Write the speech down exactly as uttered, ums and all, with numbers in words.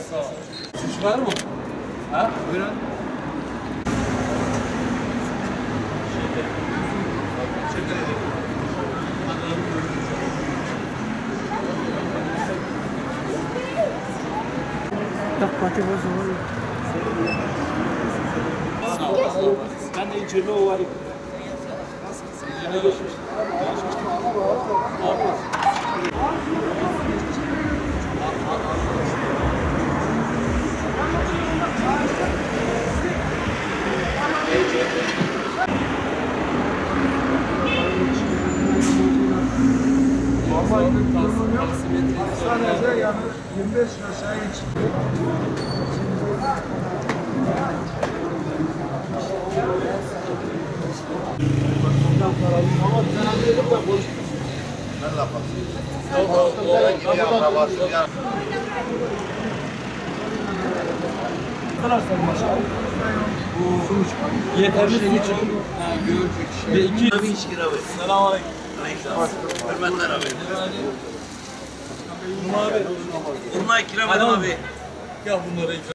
Sağ ol. Süs var mı? Ha? Buyurun. Teşekkür ederim. Tak pati bozulur. Sağ ol. Sağ ol. Ben de içeride o var. Yine geçmiştim. Geçmiştim. Olmaz. Sadece yani yirmi beş aşağı hiç. Ben laf atayım. O, o, o gibi akrabası ya. Yeterli su için. Ve iki. Abi iş kira ver. Selamünaleyküm. Hürmetler abi. Abi. Bunlar kira ver abi. Ya bunları